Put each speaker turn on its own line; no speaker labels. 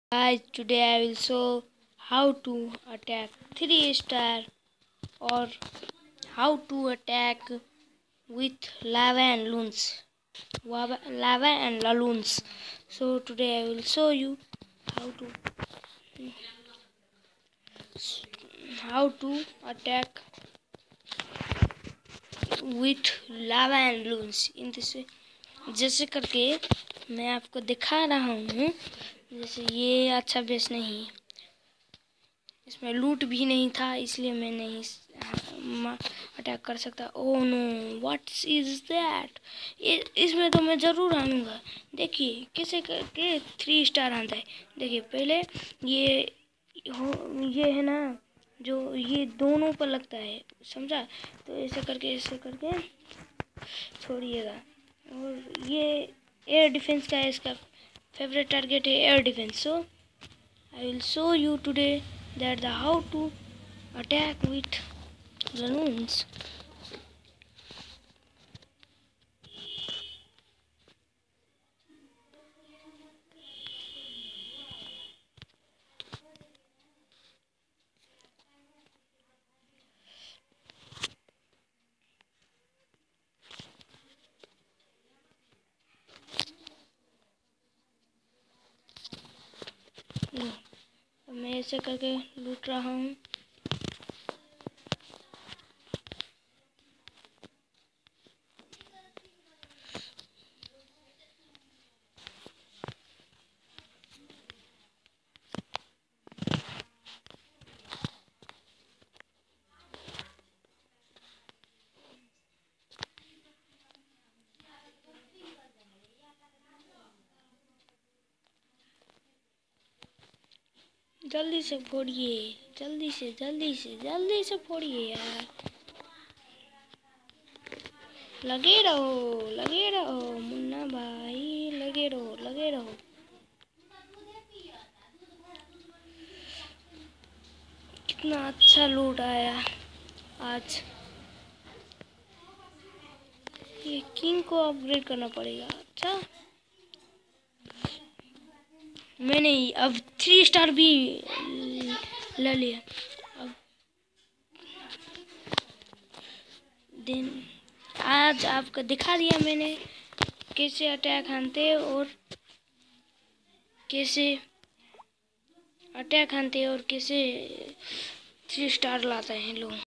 Guys, today I will show how to attack 3 star or how to attack with lava and loons. Lava and loons. So today I will show you how to attack with lava and loons. इन जैसे करके मैं आपको दिखा रहा हूँ। जैसे ये अच्छा बेस नहीं, इसमें लूट भी नहीं था, इसलिए मैं नहीं अटैक कर सकता। Oh no, what is that. इसमें तो मैं ज़रूर आऊँगा। देखिए कैसे करके 3 स्टार आता है। देखिए पहले ये है ना, जो ये दोनों पर लगता है, समझा। तो ऐसे करके छोड़िएगा। और ये एयर डिफेंस का है, इसका फेवरेट टारगेट है air defence. So I will show you today that how to attack with the loons. मैं ऐसे करके लूट रहा हूँ। जल्दी से फोड़िए, जल्दी से फोड़िए यार। लगे रहो मुन्ना भाई, लगे रहो। कितना अच्छा लूट आया आज। ये किंग को अपग्रेड करना पड़ेगा। अच्छा, मैंने अब 3 स्टार भी ले लिया। अब आज आपको दिखा दिया मैंने कैसे अटैक आनते और कैसे 3 स्टार लाते हैं लोग।